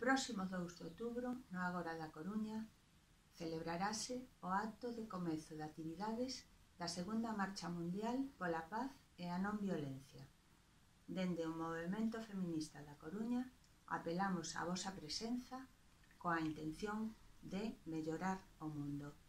próximo 2 de outubro, no Ágora da Coruña, celebrarase o acto de comezo de actividades da Segunda Marcha Mundial pola Paz e a Non Violencia. Dende o Movemento Feminista da Coruña apelamos á vosa presenza coa intención de mellorar o mundo.